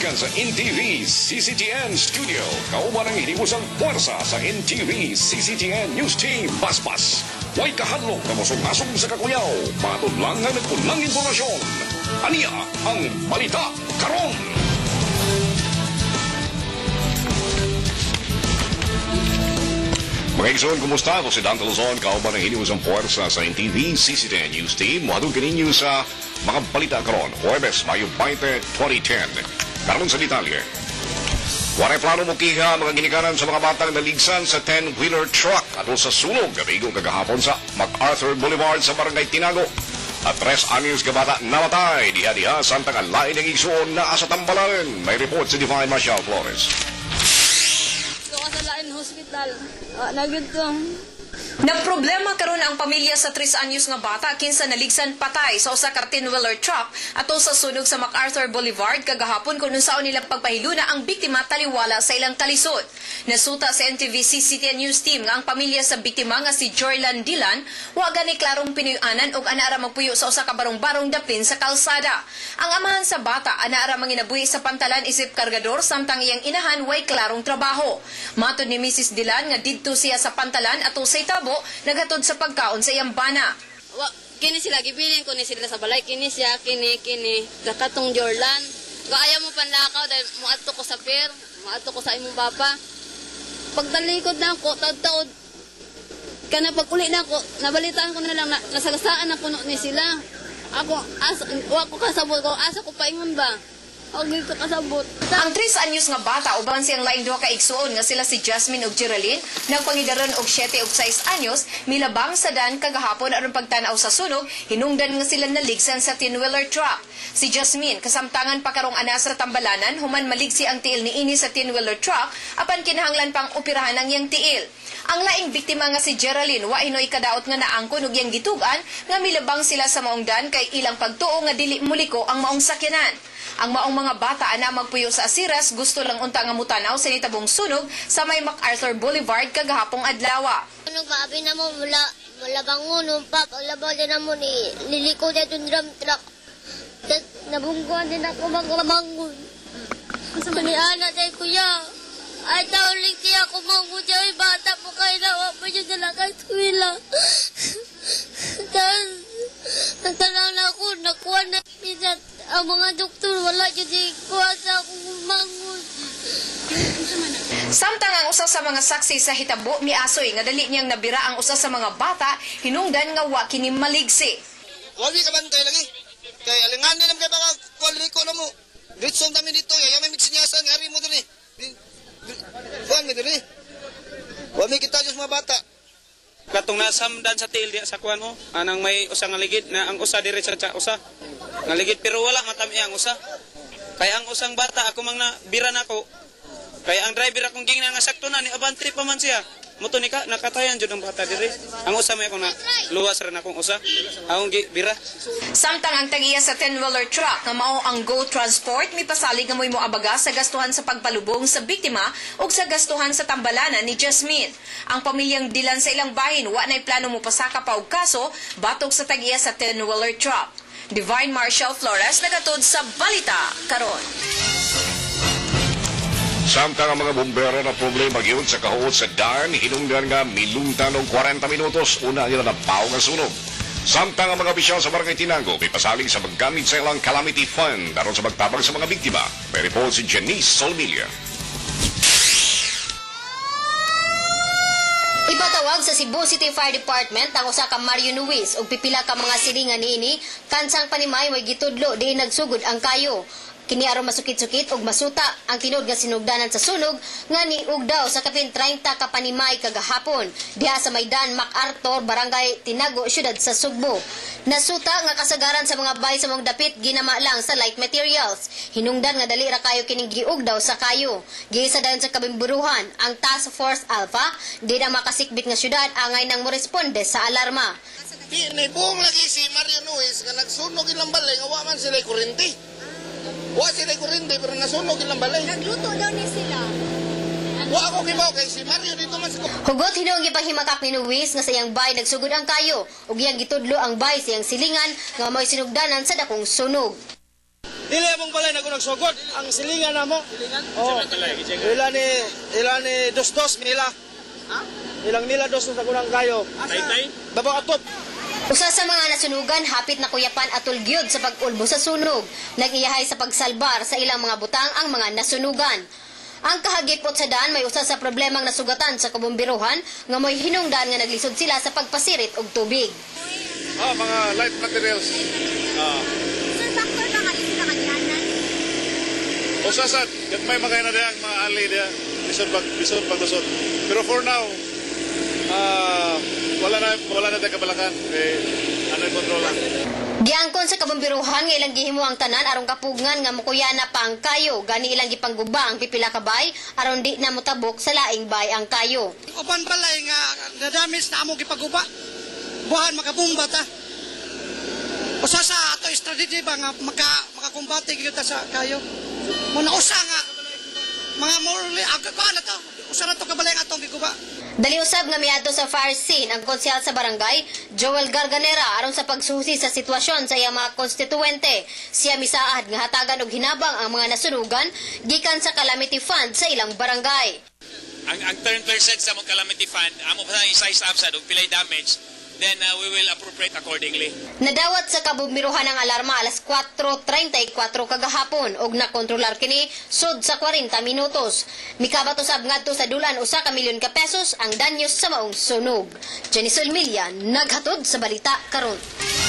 gikan sa NTV CCTN Studio. Kauban ang hinibusang puwersa sa NTV CCTN News Team Paspas. Huwag kahadlok na masong-asong sa kakuyaw. Matudlang na nagpulang impormasyon. Aniya ang Balita Karon. Mga igsoon, kumusta? Ako si Dante Luzon, kauban ng hinibusang puwersa sa NTV CCTN News Team. Muhatong kaninyo sa mga Balita Karon. Huwebes, Mayo 20, 2010. Karon sa detalye. Waray plano mo kiha mga ginikanan sa mga batang naligsan sa 10-wheeler truck at sa sunog gabigo kagahapon sa MacArthur Boulevard sa Barangay Tinago. At 3 anyos ka bata namatay diha-diha samtang ang lain ng igsoon na asa Tambalan. May report si Divine Marshall Flores. Ito ka sa lain hospital. Nagitong. Nagproblema karon ang pamilya sa 3 anyos nga bata kinsa naligsan patay sa usa ka 10-wheeler truck ato sa sunog sa MacArthur Boulevard kagahapon kun unsaon nila pagpahiluna ang biktima taliwala sa ilang kalisod. Nasuta sa NTV CCTN News Team nga ang pamilya sa biktima nga si Jorlan Dilan wa gani klarong pinuy-anan og anaara magpuyo sa usa ka barong-barong dapin sa kalsada. Ang amahan sa bata anaara manginabuhi sa pantalan isip kargador samtang iyang inahan way klarong trabaho. Matud ni Mrs. Dilan nga didto siya sa pantalan ato sa Itabo naghatod sa pagkaon sa iyang bana. Kini sila gibilin ko ni sila sa balay kini siya kini kakatong Jorlan. Kaya mo panlakaw dahil muadto ko sa pier, muadto ko sa imong papa. Pagtalikod na ako, taud-taud kana pag-uli na ako, nabalitaan ko na lang na nasagasaan na puno ni sila. Ako wa ko kasabot ko, asa ko paingon ba? Okay ka kasabot. Ang 3 anyos nga bata uban siyang laing duha ka igsuon nga sila si Jasmine ug Geraldine nagpangidaron og 7 ug 6 anyos milabang sa dan kagahapon aron pagtan-aw sa sunog hinungdan nga sila naligsan sa 10-wheeler truck. Si Jasmine kasamtangan pa karong anas sa Tambalanan human maligsi ang tiil niini sa 10-wheeler truck apan kinahanglan pang operahan ang iyang tiil. Ang laing biktima nga si Geraldine wa inoy kadaot nga naangkon og iyang gitugan nga milabang sila sa maong dan kay ilang pagtuo nga dili muliko ang maong sakyanan. Ang maong mga bata ana magpuyo sa Asiras gusto lang unta nga mutanaw sa nitabong sunog sa may MacArthur Boulevard kagahapong adlaw. Sunog pa abi na mo mula bangon pa paglabas din na mo ni liliko na itong drum truck. Nabungguan din ako bangon. Kani anak day kuya. Ay tauling siya ako mong ujaw bata po kayo na wap pa yung dalaga eskwela. Tapos nagtanaw na ako nakuha na minsan. Ang mga doktor wala yung kuha sa akong mangon. Samtang ang usa sa mga saksi sa hitabo miasoy nga dali niyang nabira ang usa sa mga bata hinungdan nga wa kini maligsi. Wali ka bantay lagi. Kay alingan din kay baka kwaliko na mo. Ditson kami dito ya may mitsinyasan nga ari mo diri. Kuan mi diri. Wali kita jus mga bata. Katong nasamdan sa tiil diya sa kuan mo anang may usa nga ligid na ang usa diri sa usa nga ligid pero wala matami ang usa kay ang usang bata ako mang nabira nako kay ang driver akong gingna nga sakto na ni abantri pa man siya muto ni ka nakatayan jud ang bata diri ang usa may ako na luwas ra nakong usa akong bira. Samtang ang tagiya sa 10-wheeler truck nga mao ang Go Transport mipasalig nga moy moabaga sa gastuhan sa pagpalubong sa biktima ug sa gastuhan sa tambalanan ni Jasmine. Ang pamilyang Dilan sa ilang bahin wa nay plano mo pasaka pa og kaso batok sa tagiya sa 10-wheeler truck. Divine Marshall Flores nagatod sa Balita Karon. Samtang ang mga bumbero na problema gyud sa kahuot sa Dan, hinungdan nga milungtan og 40 minutos una nila napaw nga sunog. Samtang ang mga opisyal sa Barangay Tinago may pasaling sa maggamit sa ilang calamity fund aron sa magtabang sa mga biktima. May report si Janice Solmilla. Ipatawag sa Cebu City Fire Department ang usa ka Mario Luis ug pipila ka mga silingan niini kansang panimay way gitudlo di nagsugod ang kayo. Kini aron masukit-sukit ug masuta ang tinud nga sinugdanan sa sunog nga niug daw sa kapin 30 ka panimay kagahapon diha sa Maydan MacArthur Barangay Tinago siyudad sa Sugbo. Nasuta nga kasagaran sa mga bahay sa mong dapit ginama lang sa light materials. Hinungdan nga dali ra kayo kining giug daw sa kayo. Giisa dayon sa kabimburuhan ang Task Force Alpha di na makasikbit nga siyudad angay nang moresponde sa alarma. Kini buong lagi si Mario Luis nga nagsunog ilang balay nga wa man sila kurente. Wa sila kurente pero nasunog ilang balay. Nagluto daw ni sila. Wa ako kibaw kay si Mario dito man sa Hugot hinong gipahimakak ni Luis nga sa iyang bay nagsugod ang kayo ug iyang gitudlo ang bay sa iyang silingan nga may sinugdanan sa dakong sunog. Dili among balay na ko nagsugod. Ang silingan na mo. Oh. Ilan ni dos-dos nila. Ha? Ilang nila dos-dos na kunang kayo. Tay-tay? Babaw atop. Usa sa mga nasunugan hapit na kuyapan at tulgyod sa pag-ulbo sa sunog. Nag-iyahay sa pagsalbar sa ilang mga butang ang mga nasunugan. Ang kahagipot sa daan may usa sa problemang nasugatan sa kabumbiruhan nga may hinungdan nga naglisod sila sa pagpasirit og tubig. Mga light materials. Sir, factor ba kayo sila kanihanan? Usasad, may mga na diyan, mga ali diyan. Bisod paglusod. Pero for now, wala na tayo kabalakan. Ano yung kontrol lang. Giangkon sa kabumbiruhan nga ilang gihimo ang tanan aron kapugngan nga mukuyana pa ang kayo gani ilang gipangguba ang pipila ka bay aron di na motabok sa laing bay ang kayo. Uban balay nga nadamis na amo gipaguba. Buhan makabumba ta. Usa sa ato strategy ba nga makakumbate gyud ta sa kayo. Muna usa nga mga morally agad na to. Usa na to kabalay nga atong giguba. Dali usab nga miadto sa fire scene ang konsyal sa barangay, Joel Garganera aron sa pagsusi sa sitwasyon sa iyang mga konstituwente. Siya misaad nga hatagan og hinabang ang mga nasunugan gikan sa calamity fund sa ilang barangay. Ang 10% sa mong calamity fund, amo pa sa size up sa og pilay damage, then we will appropriate accordingly. Nadawat sa kabumbiruhan ang alarma alas 4:34 kagahapon og nakontrolar kini sud sa 40 minutos. Mikabat usab ngadto sa dulan usa ka milyon ka pesos ang danyos sa maong sunog. Jenisol Milya naghatod sa balita karon.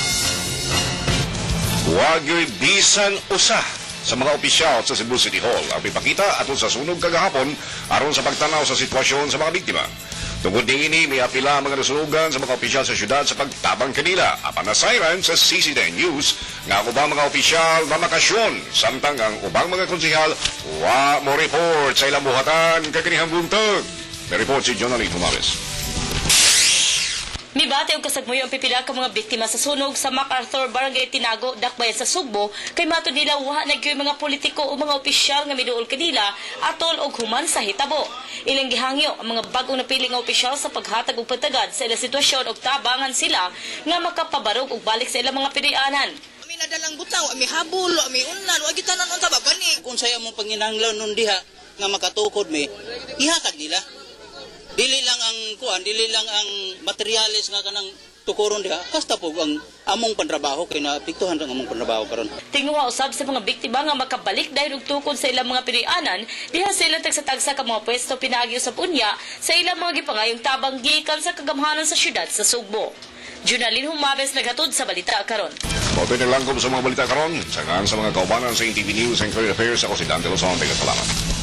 Wagyo'y bisan usa sa mga opisyal sa Cebu City Hall ang pipakita atol sa sunog kagahapon aron sa pagtanaw sa sitwasyon sa mga biktima. Tungkol din ini, may apila mga nasunugan sa mga opisyal sa syudad sa pagtabang kanila. Apan nasayran sa CCTN News nga ubang mga opisyal na makasyon samtang ang ubang mga konsehal wa mo report sa ilang buhatan kaganihang buntag. May report si Jonalyn Humales. Mibate og kasagmuyo ang pipila ka mga biktima sa sunog sa MacArthur Barangay Tinago, Dakbayan sa Sugbo, kay matud nila wa nagyoy mga politiko o mga opisyal nga miduol kanila atol og human sa hitabo. Ilang gihangyo ang mga bag-ong napili nga opisyal sa paghatag og patagad sa ilang sitwasyon og tabangan sila nga makapabarog og balik sa ilang mga pinayanan. Ami nadalang butaw, ami habol, ami unlan, wa gitanan unta ba bani. Kung saya mong panginahanglan nun diha nga makatukod mi, ihatag nila. Dili lang ang materialis nga kanang tukuron diha, kasta po ang among pantrabaho kay naapektuhan ang among pantrabaho karon. Tingwa usab sa mga biktima nga makabalik dahil og tukod sa ilang mga pinayanan, diha sila tagsa-tagsa ka mga pwesto pinaagyo sa punya sa ilang mga gipangayong tabang gikan sa kagamhanan sa syudad sa Sugbo. Jonalyn Humales naghatod sa balita karon. Mabuti na lang sa mga balita karon, sa mga kaubanan sa NTV News and Current Affairs, ako si Dante Lozon. Salamat.